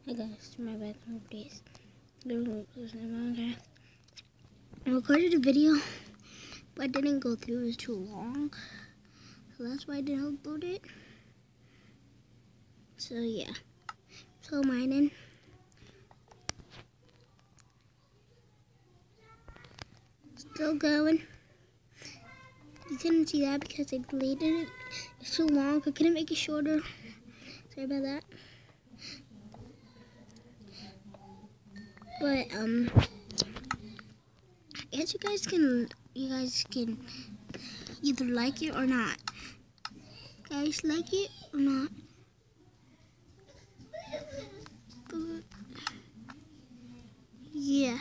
Hey guys, my background updates. I recorded a video, but it didn't go through. It was too long, so that's why I didn't upload it. So yeah, so mining. Still going. You couldn't see that because I deleted it. It's too long. I couldn't make it shorter. Sorry about that. But I guess you guys can either like it or not. Guys, like it or not? But yeah.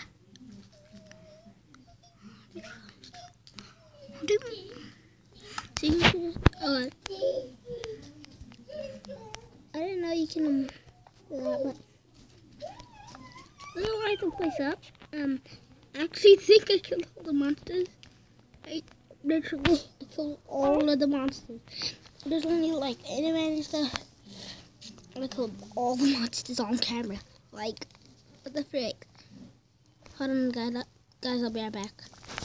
See, I didn't know you can do that, but I don't like the place up. I actually think I killed all the monsters. I literally killed all of the monsters. There's only like anime and stuff. I killed all the monsters on camera. Like, what the frick? Hold on, guys, I'll be right back.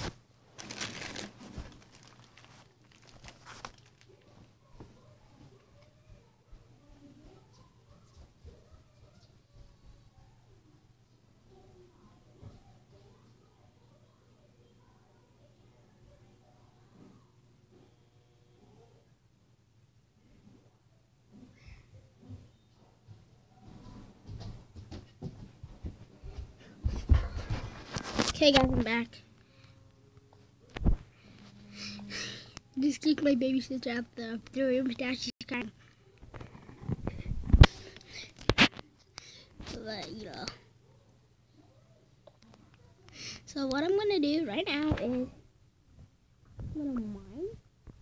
Okay, guys, I'm back. Just kicked my baby sister out the room. Now she's crying. But, you know. So what I'm gonna do right now is I'm gonna mine.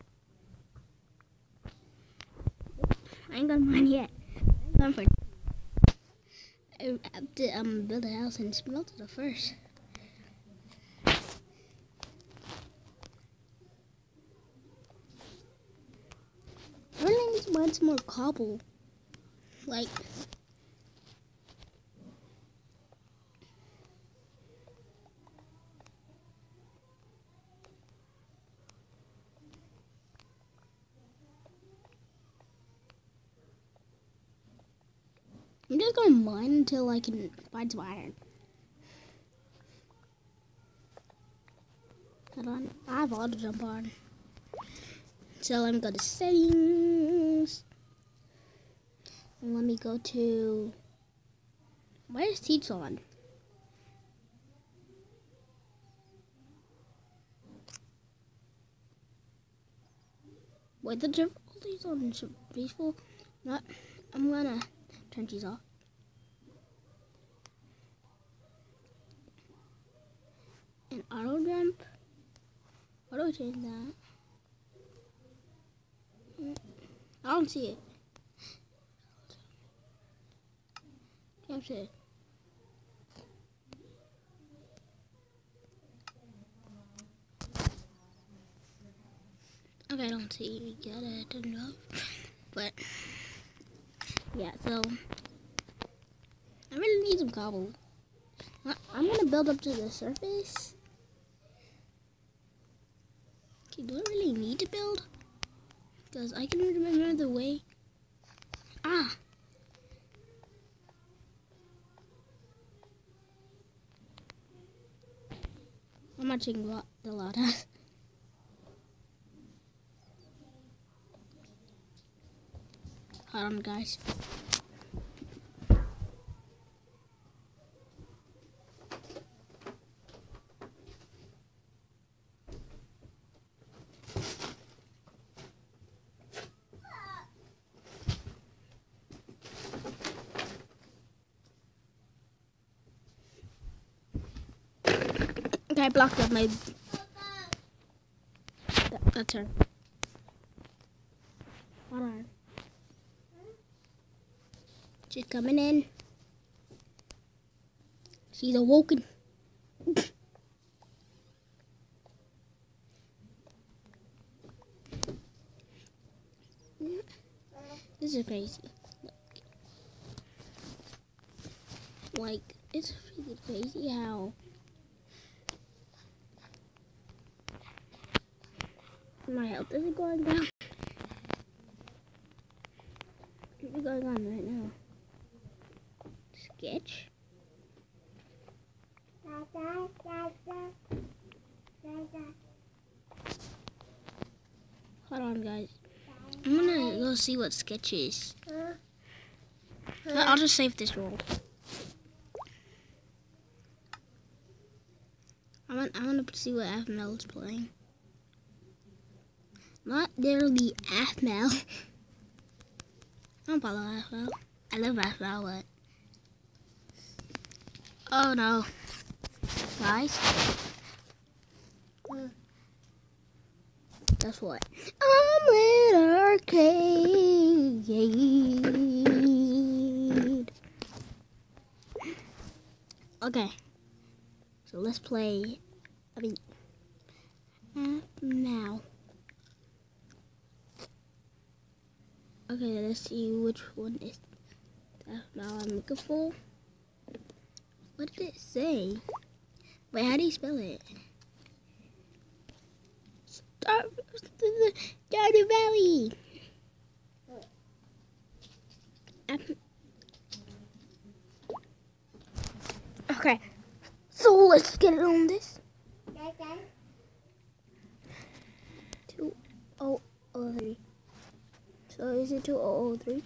I ain't gonna mine yet. I'm for I have to build a house and smelt it first. I really need to mine some more cobble. Like, I'm just gonna mine until I can find some iron. Hold on, I have auto jump on. So let me go to settings. And let me go to, where's teach on? Wait, the difficulty's on peaceful. Not, I'm gonna turn these off. And auto jump. How do I change that? I don't see it. Can't see it. Okay, I don't see it. You gotta turn it off. But yeah, so I really need some cobble. I'm gonna build up to the surface. Okay, do I really need to build? Because I can remember the way. Ah! I'm watching the lot. Hold on, guys. Okay, I blocked up my. That's her. Hold on. She's coming in. She's awoken. This is crazy. Like, it's freaking crazy how my health isn't going down. What's going on right now? Sketch? Hold on, guys. I'm gonna go see what Sketch is. I'll just save this roll. I want to see what Afmel is playing. Not literally Afmel. I don't follow Afmel. I love Afmel, but oh no, guys. Guess what? Omelet Arcade. Okay, so let's play. Now. Okay, let's see which one is that now I'm looking for. What did it say? Wait, how do you spell it? Stardew Valley. Okay, so let's get it on this. 2003. So is it 2003?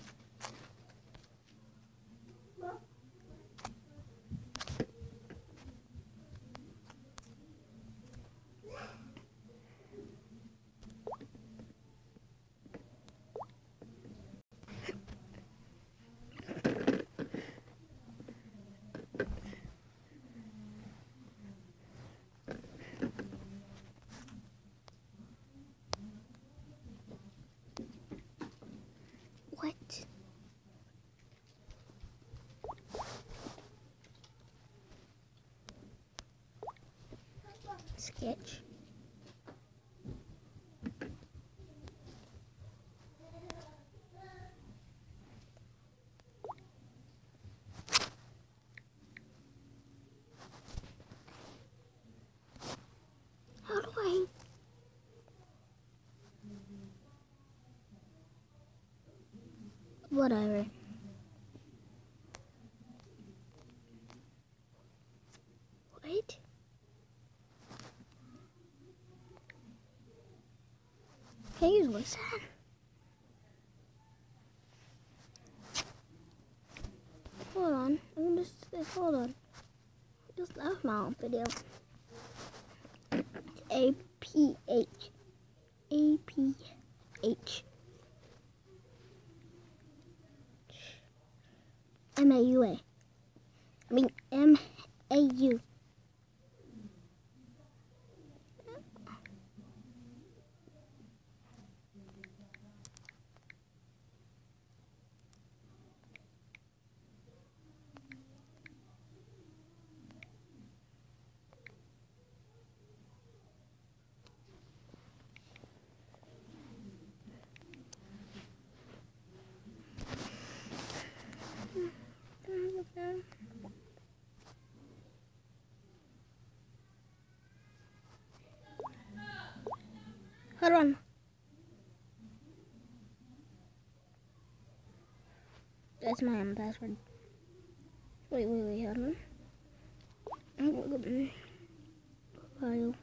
What? Sketch. How do I? Whatever. Wait. Can you use that? Hold on. I'm just hold on. Just left my video. APH. MAUA. I mean MAU. Hold on. That's my own password. Wait, hold on. Look at me. File.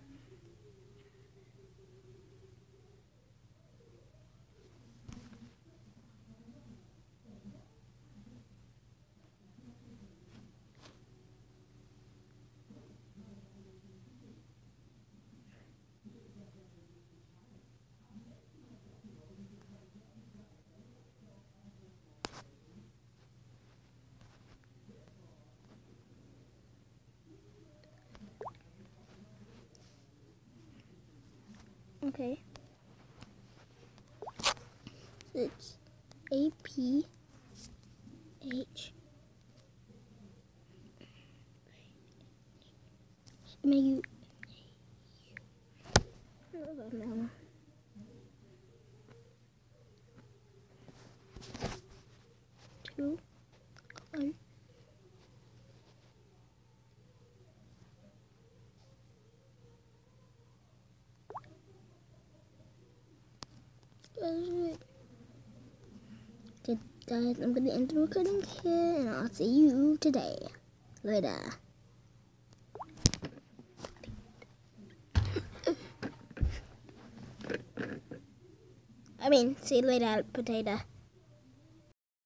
Okay. It's APH. MAU. No. 2 1 guys, I'm gonna end the recording here, and I'll see you today. Later. See you later, potato.